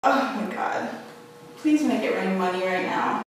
Oh my god. Please make it rain money right now.